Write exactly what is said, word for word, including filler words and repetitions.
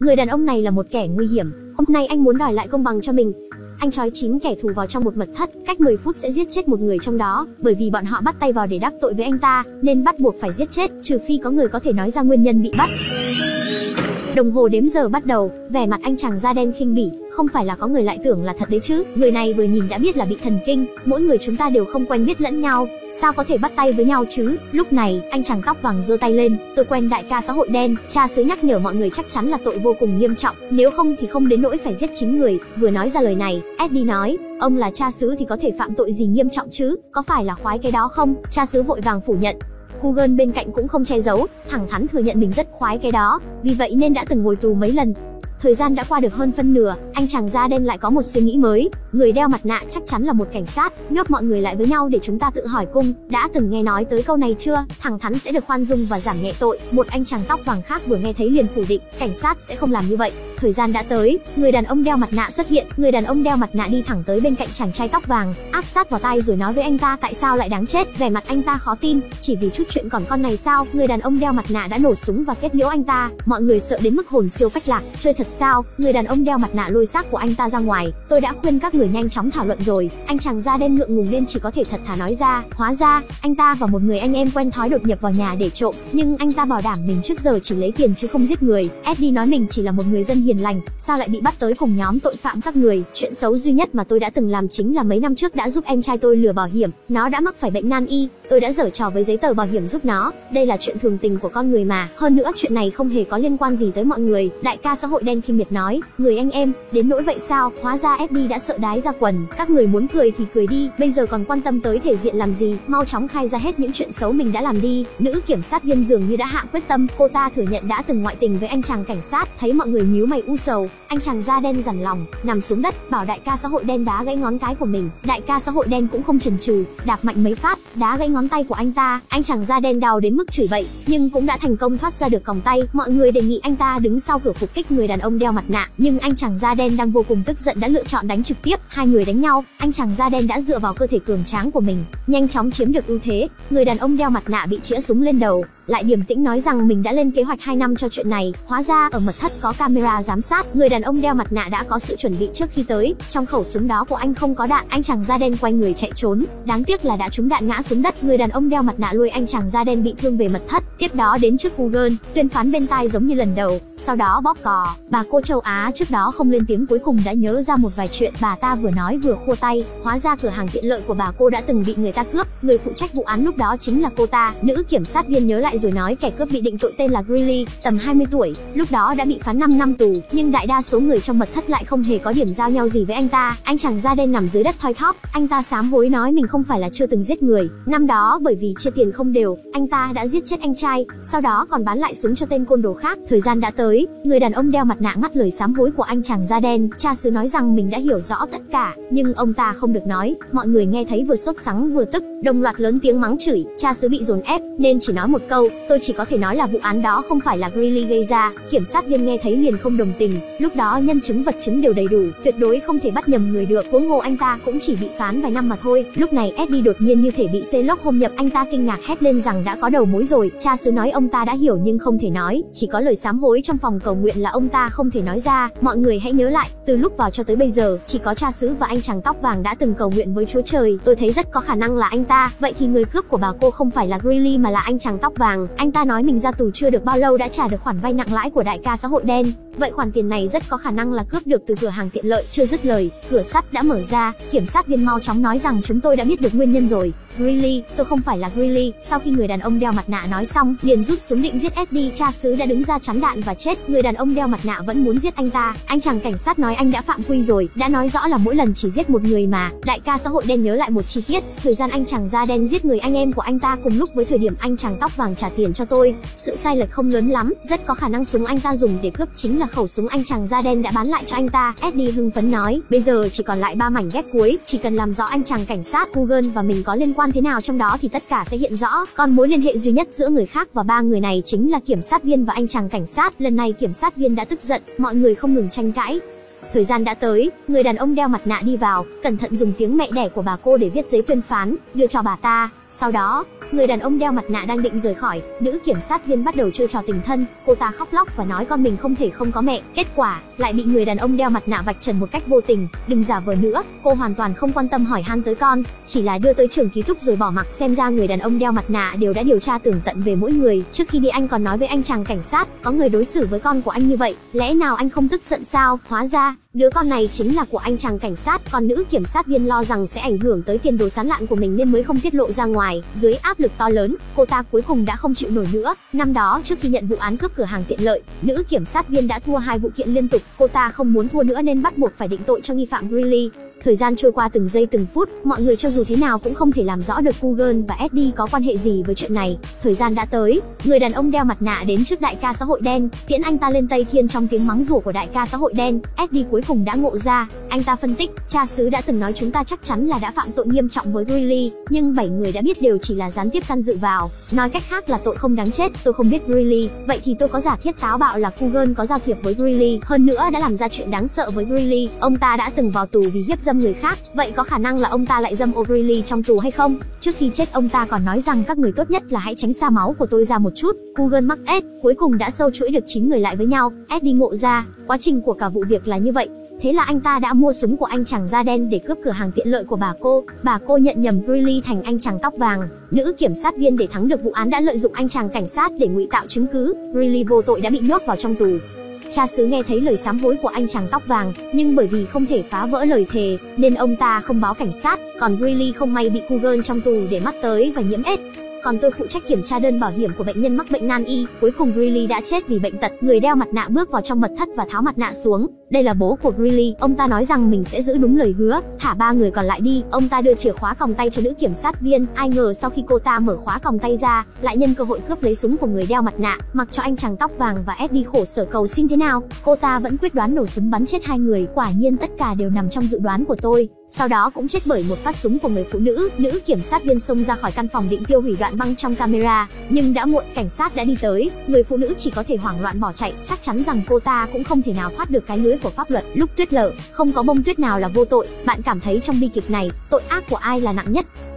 Người đàn ông này là một kẻ nguy hiểm, hôm nay anh muốn đòi lại công bằng cho mình. Anh trói chín kẻ thù vào trong một mật thất, cách mười phút sẽ giết chết một người trong đó, bởi vì bọn họ bắt tay vào để đắc tội với anh ta, nên bắt buộc phải giết chết, trừ phi có người có thể nói ra nguyên nhân bị bắt. Đồng hồ đếm giờ bắt đầu, vẻ mặt anh chàng da đen khinh bỉ, không phải là có người lại tưởng là thật đấy chứ, người này vừa nhìn đã biết là bị thần kinh, mỗi người chúng ta đều không quen biết lẫn nhau, sao có thể bắt tay với nhau chứ. Lúc này, anh chàng tóc vàng giơ tay lên, tôi quen đại ca xã hội đen, cha xứ nhắc nhở mọi người chắc chắn là tội vô cùng nghiêm trọng, nếu không thì không đến nỗi phải giết chín người. Vừa nói ra lời này, Eddie nói, ông là cha xứ thì có thể phạm tội gì nghiêm trọng chứ, có phải là khoái cái đó không? Cha xứ vội vàng phủ nhận. Kugan bên cạnh cũng không che giấu, thẳng thắn thừa nhận mình rất khoái cái đó, vì vậy nên đã từng ngồi tù mấy lần. Thời gian đã qua được hơn phân nửa, anh chàng da đen lại có một suy nghĩ mới, người đeo mặt nạ chắc chắn là một cảnh sát, nhốt mọi người lại với nhau để chúng ta tự hỏi cung, đã từng nghe nói tới câu này chưa, thẳng thắn sẽ được khoan dung và giảm nhẹ tội. Một anh chàng tóc vàng khác vừa nghe thấy liền phủ định, cảnh sát sẽ không làm như vậy. Thời gian đã tới, người đàn ông đeo mặt nạ xuất hiện, người đàn ông đeo mặt nạ đi thẳng tới bên cạnh chàng trai tóc vàng, áp sát vào tai rồi nói với anh ta tại sao lại đáng chết, vẻ mặt anh ta khó tin, chỉ vì chút chuyện còn con này sao. Người đàn ông đeo mặt nạ đã nổ súng và kết liễu anh ta, mọi người sợ đến mức hồn siêu phách lạc, chơi thật sao? Người đàn ông đeo mặt nạ lôi xác của anh ta ra ngoài, tôi đã khuyên các người nhanh chóng thảo luận rồi. Anh chàng da đen ngượng ngùng nên chỉ có thể thật thà nói ra, hóa ra anh ta và một người anh em quen thói đột nhập vào nhà để trộm, nhưng anh ta bảo đảm mình trước giờ chỉ lấy tiền chứ không giết người. Eddie nói mình chỉ là một người dân hiền lành, sao lại bị bắt tới cùng nhóm tội phạm các người. Chuyện xấu duy nhất mà tôi đã từng làm chính là mấy năm trước đã giúp em trai tôi lừa bảo hiểm, nó đã mắc phải bệnh nan y, tôi đã giở trò với giấy tờ bảo hiểm giúp nó, đây là chuyện thường tình của con người mà, hơn nữa chuyện này không hề có liên quan gì tới mọi người. Đại ca xã hội đen khinh miệt nói, người anh em, đến nỗi vậy sao? Hóa ra Eddie đã sợ đái ra quần, các người muốn cười thì cười đi, bây giờ còn quan tâm tới thể diện làm gì, mau chóng khai ra hết những chuyện xấu mình đã làm đi. Nữ kiểm sát viên dường như đã hạ quyết tâm, cô ta thừa nhận đã từng ngoại tình với anh chàng cảnh sát. Thấy mọi người nhíu mày u sầu, anh chàng da đen dằn lòng, nằm xuống đất, bảo đại ca xã hội đen đá gãy ngón cái của mình. Đại ca xã hội đen cũng không chần chừ, đạp mạnh mấy phát, đá gãy ngón tay của anh ta. Anh chàng da đen đau đến mức chửi bậy, nhưng cũng đã thành công thoát ra được còng tay. Mọi người đề nghị anh ta đứng sau cửa phục kích người đàn ông đeo mặt nạ, nhưng anh chàng da đen đang vô cùng tức giận đã lựa chọn đánh trực tiếp. Hai người đánh nhau, anh chàng da đen đã dựa vào cơ thể cường tráng của mình, nhanh chóng chiếm được ưu thế. Người đàn ông đeo mặt nạ bị chĩa súng lên đầu, lại điềm tĩnh nói rằng mình đã lên kế hoạch hai năm cho chuyện này. Hóa ra ở mật thất có camera giám sát, người đàn ông đeo mặt nạ đã có sự chuẩn bị trước khi tới. Trong khẩu súng đó của anh không có đạn, anh chàng da đen quay người chạy trốn, đáng tiếc là đã trúng đạn ngã xuống đất. Người đàn ông đeo mặt nạ lôi anh chàng da đen bị thương về mật thất, tiếp đó đến trước Kugan, tuyên phán bên tai giống như lần đầu, sau đó bóp cò. Bà cô châu Á trước đó không lên tiếng cuối cùng đã nhớ ra một vài chuyện, bà ta vừa nói vừa khua tay, hóa ra cửa hàng tiện lợi của bà cô đã từng bị người ta cướp, người phụ trách vụ án lúc đó chính là cô ta. Nữ kiểm sát viên nhớ lại rồi nói kẻ cướp bị định tội tên là Greeley, tầm hai mươi tuổi, lúc đó đã bị phán năm năm tù, nhưng đại đa số người trong mật thất lại không hề có điểm giao nhau gì với anh ta. Anh chàng da đen nằm dưới đất thoi thóp, anh ta sám hối nói mình không phải là chưa từng giết người, năm đó bởi vì chia tiền không đều, anh ta đã giết chết anh trai, sau đó còn bán lại súng cho tên côn đồ khác. Thời gian đã tới, người đàn ông đeo mặt nạ ngắt lời sám hối của anh chàng da đen. Cha xứ nói rằng mình đã hiểu rõ tất cả, nhưng ông ta không được nói. Mọi người nghe thấy vừa sốt sắng vừa tức, đồng loạt lớn tiếng mắng chửi. Cha xứ bị dồn ép nên chỉ nói một câu, tôi chỉ có thể nói là vụ án đó không phải là Greeley gây ra. Kiểm sát viên nghe thấy liền không đồng tình, lúc đó nhân chứng vật chứng đều đầy đủ, tuyệt đối không thể bắt nhầm người được, huống hồ anh ta cũng chỉ bị phán vài năm mà thôi. Lúc này Eddie đột nhiên như thể bị Sherlock Holmes nhập, anh ta kinh ngạc hét lên rằng đã có đầu mối rồi. Cha xứ nói ông ta đã hiểu nhưng không thể nói, chỉ có lời sám hối trong phòng cầu nguyện là ông ta không thể nói ra. Mọi người hãy nhớ lại, từ lúc vào cho tới bây giờ, chỉ có cha xứ và anh chàng tóc vàng đã từng cầu nguyện với Chúa Trời. Tôi thấy rất có khả năng là anh ta. Vậy thì người cướp của bà cô không phải là Greeley mà là anh chàng tóc vàng. Anh ta nói mình ra tù chưa được bao lâu đã trả được khoản vay nặng lãi của đại ca xã hội đen. Vậy khoản tiền này rất có khả năng là cướp được từ cửa hàng tiện lợi. Chưa dứt lời, cửa sắt đã mở ra, kiểm sát viên mau chóng nói rằng chúng tôi đã biết được nguyên nhân rồi. Greeley, tôi không phải là Greeley. Sau khi người đàn ông đeo mặt nạ nói xong, liền rút súng định giết Eddie. Cha xứ đã đứng ra chắn đạn và chết. Người đàn ông đeo mặt nạ vẫn muốn giết anh ta. Anh chàng cảnh sát nói anh đã phạm quy rồi, đã nói rõ là mỗi lần chỉ giết một người mà. Đại ca xã hội đen nhớ lại một chi tiết, thời gian anh chàng da đen giết người anh em của anh ta cùng lúc với thời điểm anh chàng tóc vàng trả tiền cho tôi. Sự sai lệch không lớn lắm, rất có khả năng súng anh ta dùng để cướp chính là khẩu súng anh chàng da đen đã bán lại cho anh ta. Eddie hưng phấn nói, bây giờ chỉ còn lại ba mảnh ghép cuối, chỉ cần làm rõ anh chàng cảnh sát Kugan và mình có liên quan thế nào trong đó thì tất cả sẽ hiện rõ. Còn mối liên hệ duy nhất giữa người khác và ba người này chính là kiểm sát viên và anh chàng cảnh sát. Lần này kiểm sát viên đã tức giận, mọi người không ngừng tranh cãi. Thời gian đã tới, người đàn ông đeo mặt nạ đi vào, cẩn thận dùng tiếng mẹ đẻ của bà cô để viết giấy tuyên phán, đưa cho bà ta. Sau đó, người đàn ông đeo mặt nạ đang định rời khỏi, nữ kiểm sát viên bắt đầu chơi trò tình thân, cô ta khóc lóc và nói con mình không thể không có mẹ, kết quả lại bị người đàn ông đeo mặt nạ vạch trần một cách vô tình. Đừng giả vờ nữa, cô hoàn toàn không quan tâm hỏi han tới con, chỉ là đưa tới trường ký túc rồi bỏ mặc. Xem ra người đàn ông đeo mặt nạ đều đã điều tra tường tận về mỗi người. Trước khi đi anh còn nói với anh chàng cảnh sát, có người đối xử với con của anh như vậy, lẽ nào anh không tức giận sao? Hóa ra đứa con này chính là của anh chàng cảnh sát. Còn nữ kiểm sát viên lo rằng sẽ ảnh hưởng tới tiền đồ sáng lạn của mình nên mới không tiết lộ ra ngoài. Dưới áp lực to lớn, cô ta cuối cùng đã không chịu nổi nữa. Năm đó trước khi nhận vụ án cướp cửa hàng tiện lợi, nữ kiểm sát viên đã thua hai vụ kiện liên tục. Cô ta không muốn thua nữa nên bắt buộc phải định tội cho nghi phạm Greeley. Thời gian trôi qua từng giây từng phút, mọi người cho dù thế nào cũng không thể làm rõ được Coogan và Eddie có quan hệ gì với chuyện này. Thời gian đã tới, người đàn ông đeo mặt nạ đến trước đại ca xã hội đen, tiễn anh ta lên Tây Thiên trong tiếng mắng rủa của đại ca xã hội đen. Eddie cuối cùng đã ngộ ra, anh ta phân tích, cha xứ đã từng nói chúng ta chắc chắn là đã phạm tội nghiêm trọng với Greeley, nhưng bảy người đã biết đều chỉ là gián tiếp can dự vào, nói cách khác là tội không đáng chết. Tôi không biết Greeley, vậy thì tôi có giả thiết táo bạo là Coogan có giao thiệp với Greeley, hơn nữa đã làm ra chuyện đáng sợ với Greeley. Ông ta đã từng vào tù vì hiếp dâm người khác, vậy có khả năng là ông ta lại dâm O'Reilly trong tù hay không? Trước khi chết ông ta còn nói rằng các người tốt nhất là hãy tránh xa máu của tôi ra một chút. Coogan mắc Ed, cuối cùng đã sâu chuỗi được chín người lại với nhau. Eddie ngộ ra, quá trình của cả vụ việc là như vậy. Thế là anh ta đã mua súng của anh chàng da đen để cướp cửa hàng tiện lợi của bà cô. Bà cô nhận nhầm Greeley thành anh chàng tóc vàng. Nữ kiểm sát viên để thắng được vụ án đã lợi dụng anh chàng cảnh sát để ngụy tạo chứng cứ. Greeley vô tội đã bị nhốt vào trong tù. Cha xứ nghe thấy lời sám hối của anh chàng tóc vàng, nhưng bởi vì không thể phá vỡ lời thề, nên ông ta không báo cảnh sát. Còn Greeley không may bị Coogan trong tù để mắt tới và nhiễm AIDS. Còn tôi phụ trách kiểm tra đơn bảo hiểm của bệnh nhân mắc bệnh nan y. Cuối cùng Greeley đã chết vì bệnh tật. Người đeo mặt nạ bước vào trong mật thất và tháo mặt nạ xuống. Đây là bố của Greeley. Ông ta nói rằng mình sẽ giữ đúng lời hứa, thả ba người còn lại đi. Ông ta đưa chìa khóa còng tay cho nữ kiểm sát viên. Ai ngờ sau khi cô ta mở khóa còng tay ra, lại nhân cơ hội cướp lấy súng của người đeo mặt nạ. Mặc cho anh chàng tóc vàng và Eddie khổ sở cầu xin thế nào, cô ta vẫn quyết đoán nổ súng bắn chết hai người. Quả nhiên tất cả đều nằm trong dự đoán của tôi. Sau đó cũng chết bởi một phát súng của người phụ nữ. Nữ kiểm sát viên xông ra khỏi căn phòng định tiêu hủy đoạn băng trong camera, nhưng đã muộn, cảnh sát đã đi tới. Người phụ nữ chỉ có thể hoảng loạn bỏ chạy, chắc chắn rằng cô ta cũng không thể nào thoát được cái lưới của pháp luật. Lúc tuyết lở, không có bông tuyết nào là vô tội. Bạn cảm thấy trong bi kịch này, tội ác của ai là nặng nhất?